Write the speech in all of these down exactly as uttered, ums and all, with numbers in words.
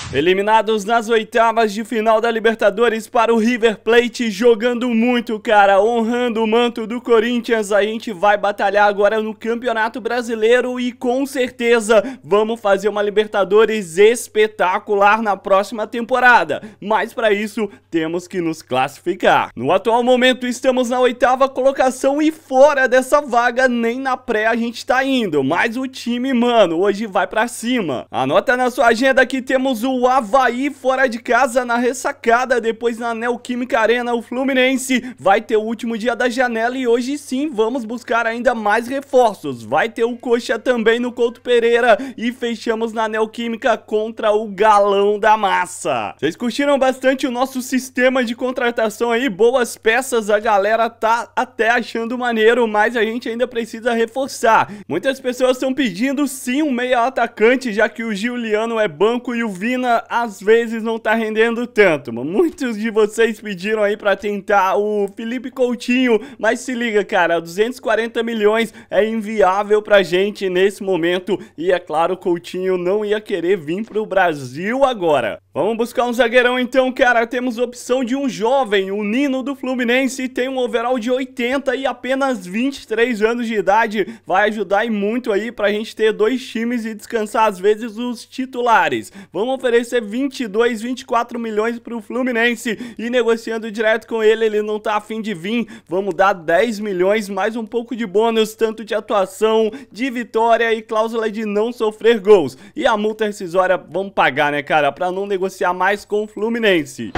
Eliminados nas oitavas de final da Libertadores para o River Plate, jogando muito, cara, honrando o manto do Corinthians. A gente vai batalhar agora no Campeonato Brasileiro e com certeza vamos fazer uma Libertadores espetacular na próxima temporada. Mas para isso temos que nos classificar. No atual momento estamos na oitava colocação e fora dessa vaga nem na pré a gente tá indo. Mas o time, mano, hoje vai pra cima. Anota na sua agenda que temos o O Avaí fora de casa na ressacada, depois na Neoquímica Arena o Fluminense vai ter o último dia da janela e hoje sim vamos buscar ainda mais reforços. Vai ter o Coxa também no Couto Pereira e fechamos na Neoquímica contra o Galão da Massa. Vocês curtiram bastante o nosso sistema de contratação aí, boas peças, a galera tá até achando maneiro, mas a gente ainda precisa reforçar. Muitas pessoas estão pedindo sim um meia atacante, já que o Giuliano é banco e o Vina às vezes não tá rendendo tanto, mano. Muitos de vocês pediram aí pra tentar o Felipe Coutinho, mas se liga, cara, duzentos e quarenta milhões é inviável pra gente nesse momento e é claro, o Coutinho não ia querer vir pro Brasil agora. Vamos buscar um zagueirão então, cara. Temos opção de um jovem, o Nino do Fluminense, tem um overall de oitenta e apenas vinte e três anos de idade, vai ajudar e muito aí pra gente ter dois times e descansar às vezes os titulares. Vamos oferecer vinte e dois, vinte e quatro milhões pro Fluminense e negociando direto com ele, ele não tá afim de vir, vamos dar dez milhões, mais um pouco de bônus, tanto de atuação, de vitória e cláusula de não sofrer gols. E a multa rescisória vamos pagar, né, cara, pra não negociar mais com o Fluminense.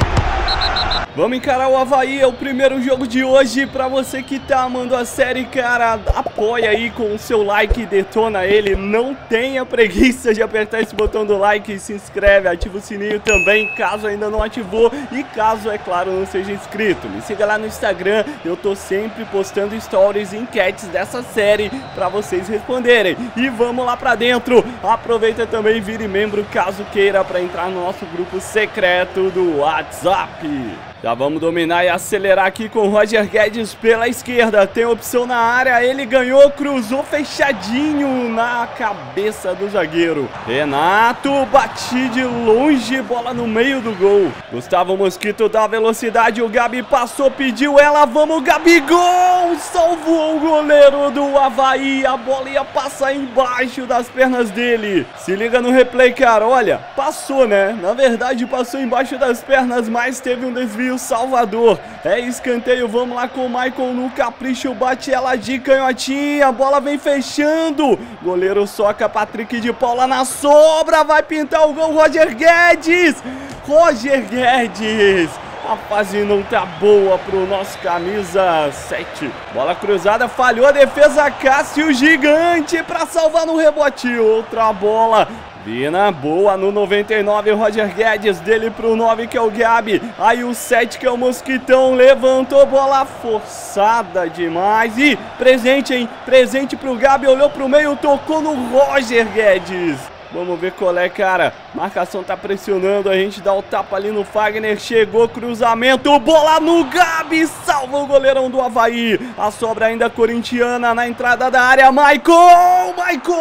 Vamos encarar o Avaí, é o primeiro jogo de hoje. Pra você que tá amando a série, cara, apoia aí com o seu like, detona ele. Não tenha preguiça de apertar esse botão do like, se inscreve, ativa o sininho também, caso ainda não ativou. E caso, é claro, não seja inscrito. Me siga lá no Instagram, eu tô sempre postando stories e enquetes dessa série pra vocês responderem. E vamos lá pra dentro. Aproveita também e vire membro caso queira pra entrar no nosso grupo secreto do WhatsApp. Já vamos dominar e acelerar aqui com o Roger Guedes pela esquerda. Tem opção na área, ele ganhou, cruzou fechadinho na cabeça do zagueiro. Renato, bate de longe, bola no meio do gol. Gustavo Mosquito dá velocidade, o Gabi passou, pediu ela, vamos Gabigol! Salvou o goleiro do Avaí, a bola ia passar embaixo das pernas dele. Se liga no replay, cara, olha, passou, né? Na verdade passou embaixo das pernas, mas teve um desvio Salvador. É escanteio, vamos lá com o Michael no capricho, bate ela de canhotinha, a bola vem fechando, goleiro soca, Patrick de Paula na sobra, vai pintar o gol, Roger Guedes, Roger Guedes. A fase não tá boa pro nosso camisa sete. Bola cruzada, falhou a defesa, Cássio gigante pra salvar no rebote, outra bola. Vina, boa no noventa e nove, Roger Guedes, dele pro nove que é o Gabi, aí o sete que é o Mosquitão, levantou, bola forçada demais, e presente, hein, presente pro Gabi, olhou pro meio, tocou no Roger Guedes. Vamos ver qual é, cara. Marcação tá pressionando, a gente dá o tapa ali no Fagner, chegou, cruzamento, bola no Gabi, salva o goleirão do Avaí. A sobra ainda corintiana na entrada da área, Maicon,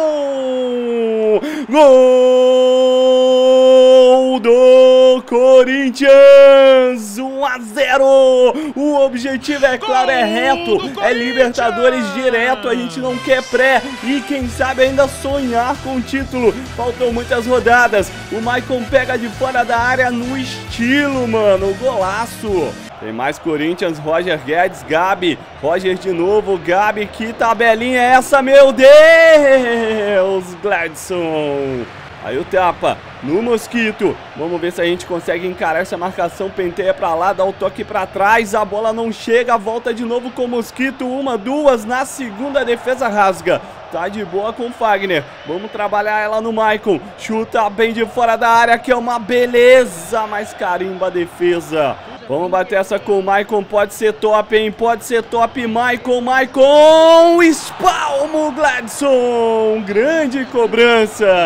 Maicon! Gol do Corinthians, um a zero. O objetivo, é claro, é reto, é Libertadores direto, a gente não quer pré e quem sabe ainda sonhar com o título. Faltam muitas rodadas. O Maicon pega de fora da área no estilo, mano. Golaço. Tem mais Corinthians, Roger Guedes, Gabi. Roger de novo, Gabi. Que tabelinha é essa, meu Deus? Gladson. Aí o tapa no Mosquito. Vamos ver se a gente consegue encarar essa marcação. Penteia pra lá, dá o toque pra trás. A bola não chega, volta de novo com o Mosquito. Uma, duas, na segunda defesa rasga. Tá de boa com o Fagner. Vamos trabalhar ela no Maicon. Chuta bem de fora da área, que é uma beleza, mas carimba a defesa. Vamos bater essa com o Maicon. Pode ser top, hein? Pode ser top. Maicon, Maicon. Espalma o Gladson. Grande cobrança.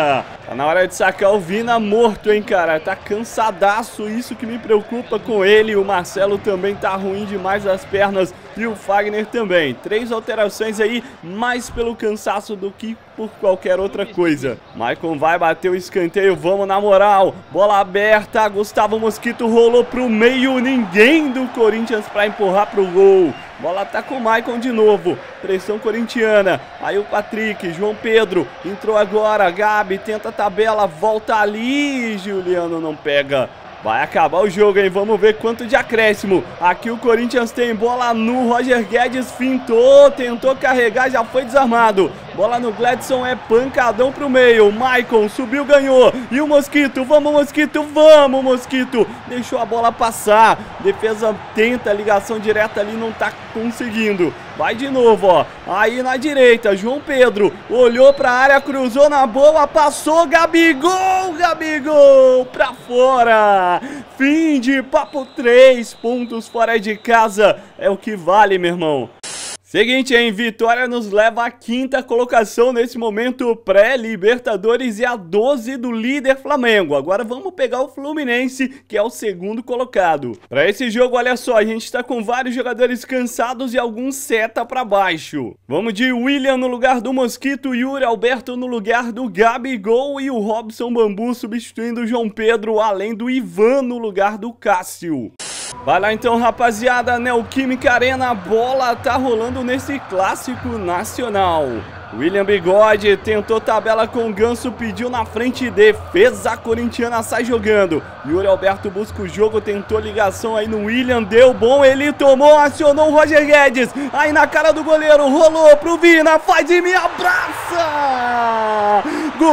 Tá na hora de sacar o Vina morto, hein, cara. Tá cansadaço, isso que me preocupa com ele. O Marcelo também tá ruim demais das pernas e o Fagner também. Três alterações aí, mais pelo cansaço do que por qualquer outra coisa. Maicon vai bater o escanteio, vamos na moral. Bola aberta, Gustavo Mosquito rolou pro meio, ninguém do Corinthians pra empurrar pro gol. Bola tá com o Maicon de novo, pressão corintiana, aí o Patrick, João Pedro, entrou agora, Gabi tenta a tabela, volta ali, Juliano não pega. Vai acabar o jogo, hein? Vamos ver quanto de acréscimo. Aqui o Corinthians tem bola no Roger Guedes, fintou, tentou carregar, já foi desarmado. Bola no Gladson, é pancadão pro meio. Maicon subiu, ganhou. E o Mosquito, vamos Mosquito, vamos Mosquito. Deixou a bola passar. Defesa tenta a ligação direta ali, não tá conseguindo. Vai de novo, ó. Aí na direita, João Pedro olhou pra área, cruzou na boa, passou, Gabigol, Gabigol pra fora. Fim de papo, três pontos fora de casa. É o que vale, meu irmão. Seguinte, hein? Vitória nos leva à quinta colocação nesse momento pré-Libertadores e a doze do líder Flamengo. Agora vamos pegar o Fluminense, que é o segundo colocado. Para esse jogo, olha só, a gente tá com vários jogadores cansados e alguns seta para baixo. Vamos de William no lugar do Mosquito, Yuri Alberto no lugar do Gabigol e o Robson Bambu substituindo o João Pedro, além do Ivan no lugar do Cássio. Vai lá então, rapaziada, Neoquímica Arena, a bola tá rolando nesse clássico nacional. William Bigode tentou tabela com o Ganso, pediu na frente, defesa corintiana sai jogando. Yuri Alberto busca o jogo, tentou ligação aí no William, deu bom, ele tomou, acionou o Roger Guedes. Aí na cara do goleiro, rolou pro Vina, faz e me abraça!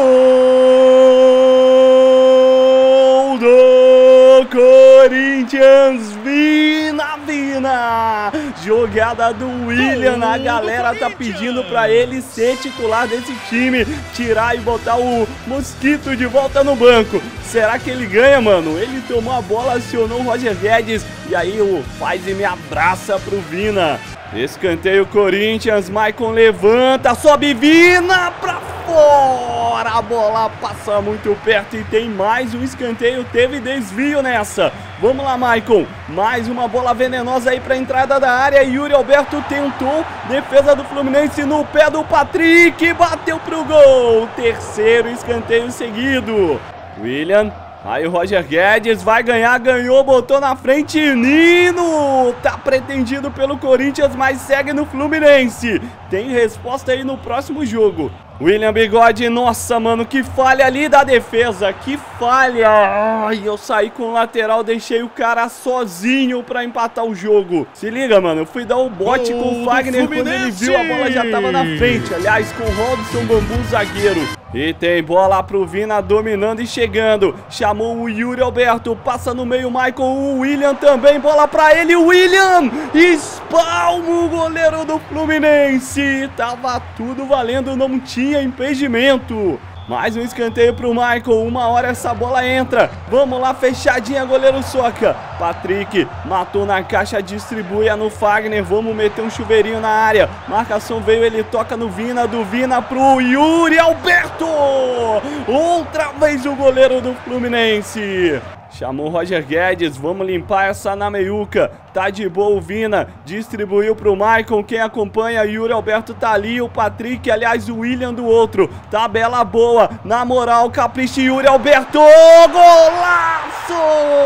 Gol do Corinthians, Vina, Vina! Jogada do William, a galera tá pedindo pra ele ser titular desse time, tirar e botar o Mosquito de volta no banco. Será que ele ganha, mano? Ele tomou a bola, acionou o Roger Guedes e aí o faz e me abraça pro Vina. Escanteio Corinthians, Maicon levanta, sobe Vina pra fora, a bola passa muito perto e tem mais um escanteio, teve desvio nessa. Vamos lá, Maicon, mais uma bola venenosa aí pra entrada da área, Yuri Alberto tentou, defesa do Fluminense no pé do Patrick, bateu pro gol, terceiro escanteio seguido. William, aí o Roger Guedes vai ganhar, ganhou, botou na frente, Nino, tá pretendido pelo Corinthians, mas segue no Fluminense. Tem resposta aí no próximo jogo. William Bigode, nossa, mano, que falha ali da defesa, que falha. Ai, eu saí com o lateral, deixei o cara sozinho pra empatar o jogo. Se liga, mano, eu fui dar o bote oh, com o Fagner, quando ele viu, a bola já tava na frente. Aliás, com o Robson Bambu, zagueiro. E tem bola pro Vina dominando e chegando. Chamou o Yuri Alberto, passa no meio, Maicon, o William também, bola pra ele, o William espalma o goleiro do Fluminense. Tava tudo valendo, não tinha impedimento. Mais um escanteio pro Maicon, uma hora essa bola entra. Vamos lá, fechadinha, goleiro Soca. Patrick matou na caixa, distribui no Fagner. Vamos meter um chuveirinho na área. Marcação veio, ele toca no Vina, do Vina pro Yuri Alberto. Outra vez o goleiro do Fluminense. Chamou o Roger Guedes, vamos limpar essa na meiuca. Tá de boa o Vina, distribuiu pro Maicon, quem acompanha, Yuri Alberto tá ali, o Patrick, aliás o William do outro. Tabela boa, na moral, capricha Yuri Alberto, golaço!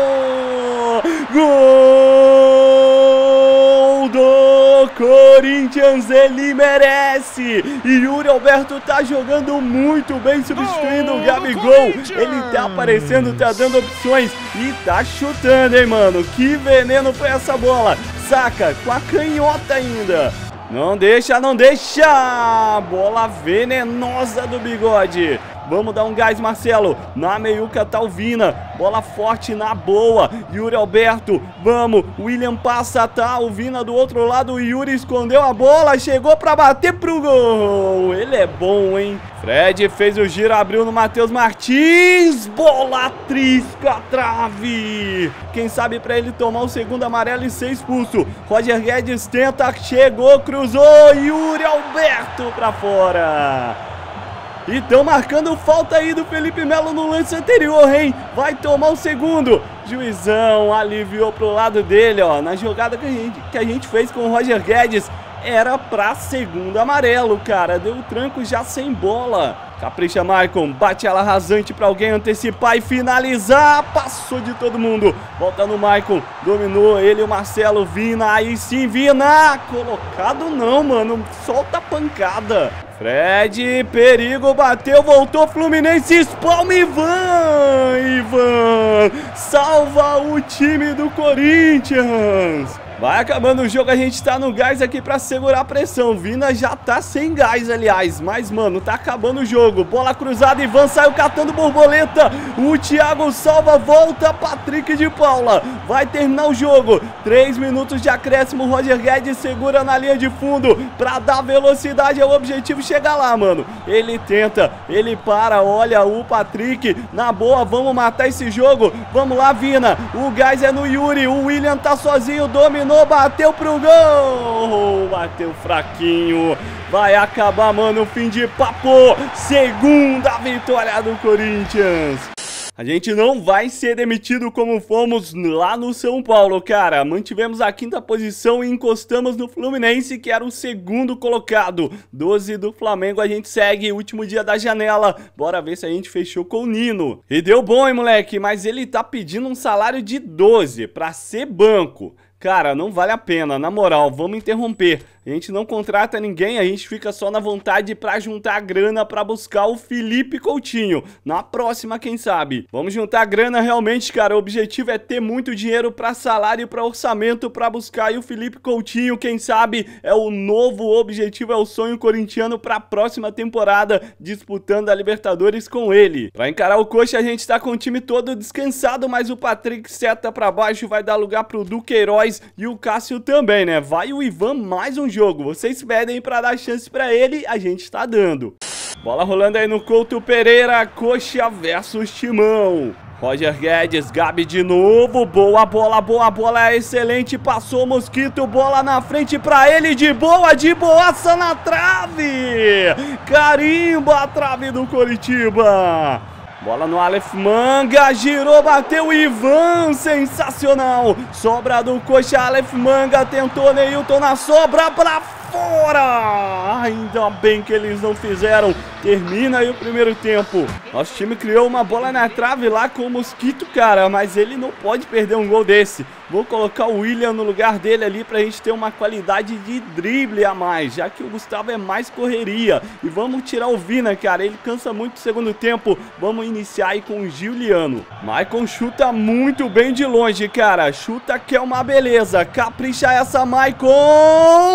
Gol do Corinthians, ele merece! E Yuri Alberto tá jogando muito bem, substituindo o Gabigol. Ele tá aparecendo, tá dando opções e tá chutando, hein, mano? Que veneno foi essa bola! Saca, com a canhota ainda. Não deixa, não deixa! Bola venenosa do Bigode. Vamos dar um gás, Marcelo. Na meiuca tá o Vina. Bola forte na boa. Yuri Alberto. Vamos. William passa, tá? O Vina do outro lado. O Yuri escondeu a bola. Chegou pra bater pro gol. Ele é bom, hein? Fred fez o giro, abriu no Matheus Martins. Bola trisca a trave. Quem sabe pra ele tomar o segundo amarelo e ser expulso. Roger Guedes tenta, chegou, cruzou. Yuri Alberto pra fora. E estão marcando falta aí do Felipe Melo no lance anterior, hein? Vai tomar o segundo. Juizão aliviou pro lado dele, ó. Na jogada que a gente, que a gente fez com o Roger Guedes, era pra segundo amarelo, cara. Deu tranco já sem bola. Capricha, Maicon. Bate ela rasante pra alguém antecipar e finalizar. Passou de todo mundo. Volta no Maicon. Dominou ele e o Marcelo. Vina. Aí sim, Vina. Colocado não, mano. Solta a pancada. Fred. Perigo. Bateu. Voltou. Fluminense. Espalma Ivan. Ivan. Salva o time do Corinthians. Vai acabando o jogo, a gente tá no gás aqui pra segurar a pressão. Vina já tá sem gás, aliás. Mas, mano, tá acabando o jogo. Bola cruzada, Ivan saiu catando borboleta. O Thiago salva, volta, Patrick de Paula. Vai terminar o jogo. Três minutos de acréscimo, Roger Guedes segura na linha de fundo pra dar velocidade. É o objetivo chegar lá, mano. Ele tenta, ele para, olha o Patrick. Na boa, vamos matar esse jogo. Vamos lá, Vina. O gás é no Yuri. O William tá sozinho, dominou. Bateu pro gol, bateu fraquinho, vai acabar, mano, o fim de papo, segunda vitória do Corinthians. A gente não vai ser demitido como fomos lá no São Paulo, cara. Mantivemos a quinta posição e encostamos no Fluminense, que era o segundo colocado. doze do Flamengo, a gente segue, último dia da janela. Bora ver se a gente fechou com o Nino. E deu bom, hein, moleque, mas ele tá pedindo um salário de doze pra ser banco. Cara, não vale a pena, na moral, vamos interromper. A gente não contrata ninguém, a gente fica só na vontade pra juntar a grana pra buscar o Felipe Coutinho. Na próxima, quem sabe? Vamos juntar a grana realmente, cara. O objetivo é ter muito dinheiro pra salário e pra orçamento pra buscar aí o Felipe Coutinho. Quem sabe é o novo objetivo, é o sonho corintiano pra próxima temporada, disputando a Libertadores com ele. Pra encarar o Coxa, a gente tá com o time todo descansado, mas o Patrick seta pra baixo, vai dar lugar pro Duqueiroz e o Cássio também, né? Vai o Ivan mais um jogo. Vocês pedem pra dar chance pra ele, a gente tá dando. Bola rolando aí no Couto Pereira, Coxa versus Timão. Roger Guedes, Gabi de novo, boa bola, boa bola, é excelente, passou o Mosquito, bola na frente pra ele, de boa, de boaça na trave, carimba a trave do Coritiba. Bola no Aleph Manga, girou, bateu Ivan, sensacional. Sobra do Coxa, Aleph Manga, tentou Neilton na sobra pra fora. Ainda bem que eles não fizeram. Termina aí o primeiro tempo. Nosso time criou uma bola na trave lá com o Mosquito, cara, mas ele não pode perder um gol desse. Vou colocar o William no lugar dele ali pra gente ter uma qualidade de drible a mais, já que o Gustavo é mais correria. E vamos tirar o Vina, cara, ele cansa muito no segundo tempo. Vamos iniciar aí com o Giuliano. Maicon chuta muito bem de longe, cara. Chuta que é uma beleza. Capricha essa, Maicon.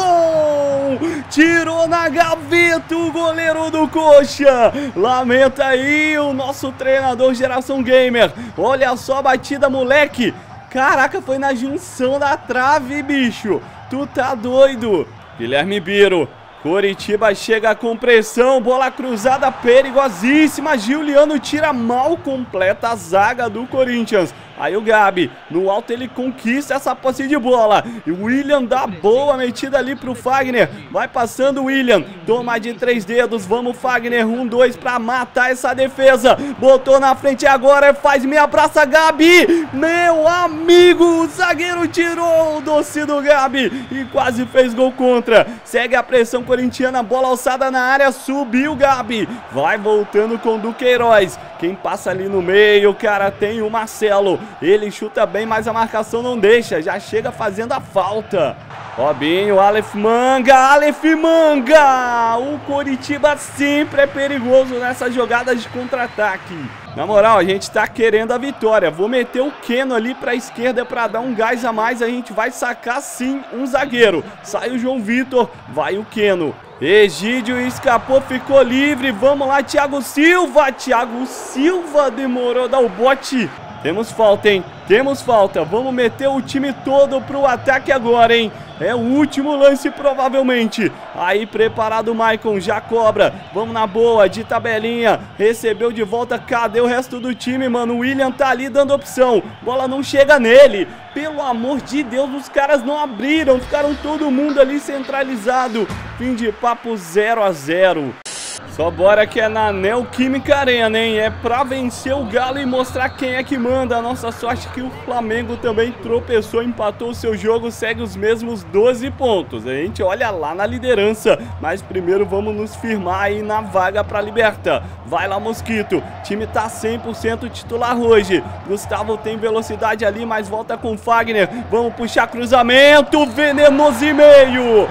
Maicon! Tirou na gaveta o goleiro do Coxa. Lamenta aí o nosso treinador Geração Gamer. Olha só a batida, moleque. Caraca, foi na junção da trave, bicho. Tu tá doido. Guilherme Biro. Coritiba chega com pressão, bola cruzada perigosíssima, Giuliano tira mal, completa a zaga do Corinthians. Aí o Gabi, no alto ele conquista essa posse de bola. E o William dá boa metida ali pro Fagner. Vai passando o William, toma de três dedos, vamos Fagner, um, dois pra matar essa defesa. Botou na frente agora, faz meia braça, Gabi. Meu amigo, o zagueiro tirou o doce do Gabi e quase fez gol contra. Segue a pressão corintiana, bola alçada na área, subiu o Gabi. Vai voltando com o Duqueiroz. Quem passa ali no meio, cara, tem o Marcelo. Ele chuta bem, mas a marcação não deixa. Já chega fazendo a falta. Robinho, Aleph Manga, Aleph Manga. O Coritiba sempre é perigoso nessas jogadas de contra-ataque. Na moral, a gente tá querendo a vitória. Vou meter o Keno ali pra esquerda pra dar um gás a mais. A gente vai sacar sim um zagueiro. Sai o João Vitor, vai o Keno. Egídio escapou, ficou livre. Vamos lá, Thiago Silva. Thiago Silva demorou a dar o bote. Temos falta, hein? Temos falta. Vamos meter o time todo pro ataque agora, hein? É o último lance, provavelmente. Aí, preparado o Maicon, já cobra. Vamos na boa, de tabelinha. Recebeu de volta. Cadê o resto do time, mano? O William tá ali dando opção. Bola não chega nele. Pelo amor de Deus, os caras não abriram. Ficaram todo mundo ali centralizado. Fim de papo zero a zero. Só bora que é na Neoquímica Arena, hein? É pra vencer o Galo e mostrar quem é que manda. A nossa sorte é que o Flamengo também tropeçou, empatou o seu jogo, segue os mesmos doze pontos. A gente olha lá na liderança, mas primeiro vamos nos firmar aí na vaga pra Liberta. Vai lá, Mosquito. O time tá cem por cento titular hoje. Gustavo tem velocidade ali, mas volta com Fagner. Vamos puxar cruzamento. Venenoso e meio.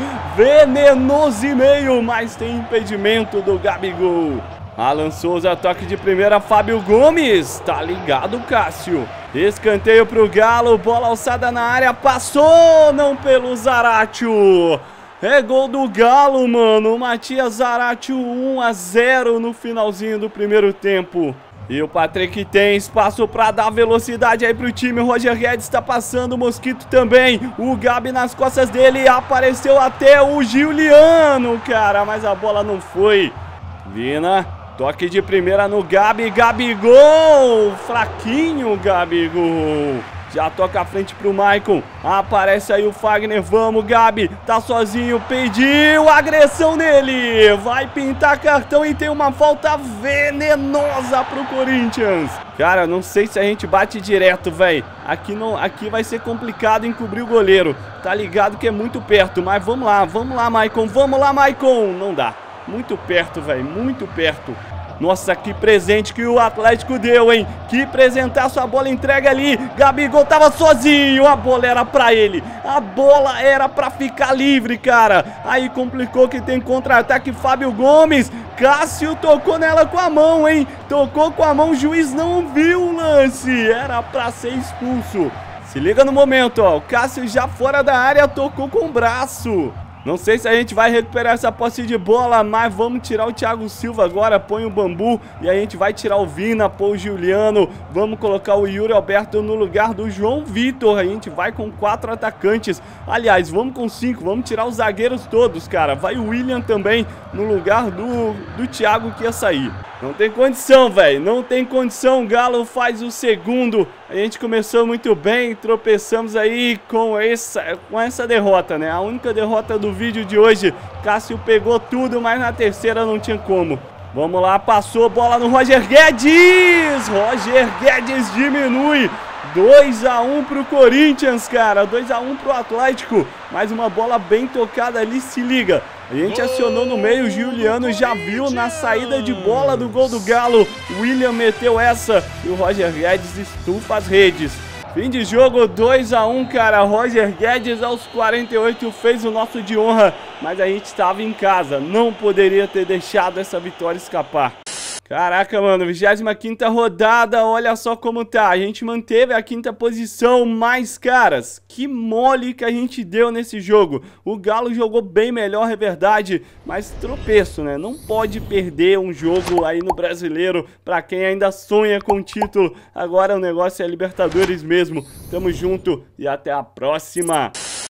Venenoso e meio, mas tem impedimento do Gabigol. Alan Souza, toque de primeira, Fábio Gomes. Tá ligado, Cássio. Escanteio pro Galo, bola alçada na área, passou, não pelo Zaratio. É gol do Galo, mano. Matias Zaratio, um a zero no finalzinho do primeiro tempo. E o Patrick tem espaço pra dar velocidade aí pro time. O Roger Guedes tá passando, o Mosquito também. O Gabi nas costas dele, apareceu até o Giuliano, cara. Mas a bola não foi. Vina, toque de primeira no Gabi. Gabigol, fraquinho Gabigol. Já toca a frente pro Maicon. Aparece aí o Fagner. Vamos, Gabi. Tá sozinho. Pediu. Agressão nele. Vai pintar cartão e tem uma falta venenosa pro Corinthians. Cara, não sei se a gente bate direto, velho. Aqui, não, aqui vai ser complicado encobrir o goleiro. Tá ligado que é muito perto. Mas vamos lá. Vamos lá, Maicon. Vamos lá, Maicon. Não dá. Muito perto, velho. Muito perto. Nossa, que presente que o Atlético deu, hein? Que presentaço, a bola entrega ali. Gabigol tava sozinho, a bola era pra ele. A bola era pra ficar livre, cara. Aí complicou que tem contra-ataque Fábio Gomes. Cássio tocou nela com a mão, hein? Tocou com a mão, o juiz não viu o lance. Era pra ser expulso. Se liga no momento, ó. O Cássio já fora da área tocou com o braço. Não sei se a gente vai recuperar essa posse de bola, mas vamos tirar o Thiago Silva agora, põe o Bambu e a gente vai tirar o Vina, pôr o Giuliano, vamos colocar o Yuri Alberto no lugar do João Vitor, a gente vai com quatro atacantes, aliás, vamos com cinco, vamos tirar os zagueiros todos, cara, vai o William também no lugar do, do Thiago que ia sair. Não tem condição, velho, não tem condição, o Galo faz o segundo, a gente começou muito bem, tropeçamos aí com essa, com essa derrota, né, a única derrota do vídeo de hoje. Cássio pegou tudo, mas na terceira não tinha como. Vamos lá, passou, bola no Roger Guedes, Roger Guedes diminui, dois a um pro Corinthians, cara, dois a um pro Atlético, mais uma bola bem tocada ali, se liga. A gente acionou no meio, o Giuliano já viu na saída de bola do gol do Galo. O William meteu essa e o Roger Guedes estufa as redes. Fim de jogo, dois a um, cara. Roger Guedes aos quarenta e oito fez o nosso de honra, mas a gente estava em casa. Não poderia ter deixado essa vitória escapar. Caraca, mano, vigésima quinta rodada, olha só como tá, a gente manteve a quinta posição, mas, caras, que mole que a gente deu nesse jogo. O Galo jogou bem melhor, é verdade, mas tropeço, né? Não pode perder um jogo aí no Brasileiro, pra quem ainda sonha com o título. Agora o negócio é Libertadores mesmo. Tamo junto e até a próxima.